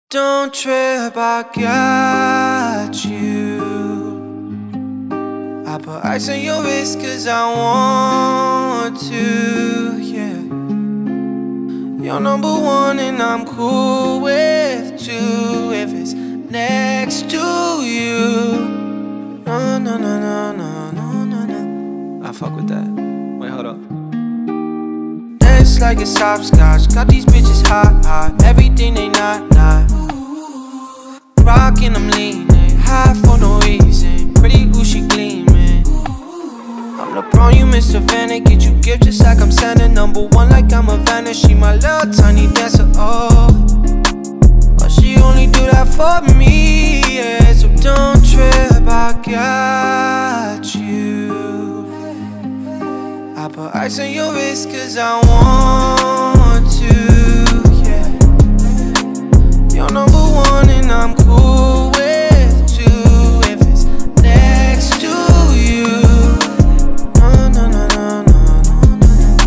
Don't trip, I got you. I put ice on your wrist cause I want to, yeah. You're number one and I'm cool with two if it's next to you. No, no, no, no, no, no, no, no. I fuck with that. Wait, hold up. It's like it's hopscotch. Got these bitches hot, hot. Everything they not. Rockin', I'm leaning. High for no reason. Pretty ooh, she gleaming. I'm LeBron, you Mr. Vanna. Get you gift just like I'm Santa. Number one like I'm a Vanna. She my little tiny dancer, oh. But she only do that for me, yeah. So don't trip, I got you. I put ice on your wrist cause I want to, yeah. You're number one and I'm cool with two if it's next to you. No, no, no, no, no, no,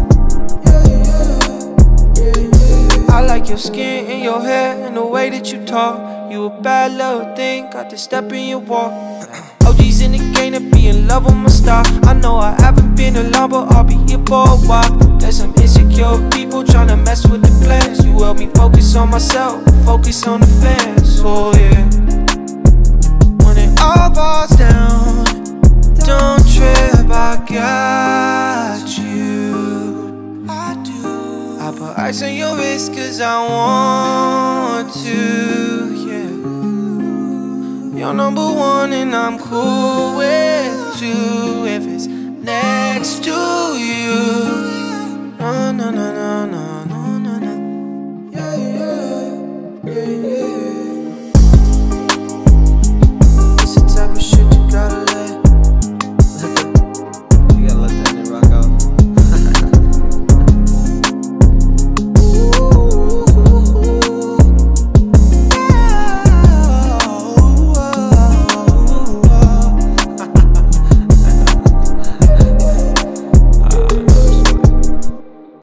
no. I like your skin and your hair and the way that you talk. You a bad little thing, got the step in your walk. OG's in the game to be in love with my style. I know I haven't been alone, but I'll be here for a while. There's some insecure people tryna mess with the plans. You help me focus on myself, focus on the fans, oh yeah. When it all falls down, don't trip, I got you. I do. I put ice on your wrist cause I want to, yeah. You're number one and I'm cool with two if it's next to you. No, no, no, no, no, no, no, no. Yeah, yeah, yeah, yeah.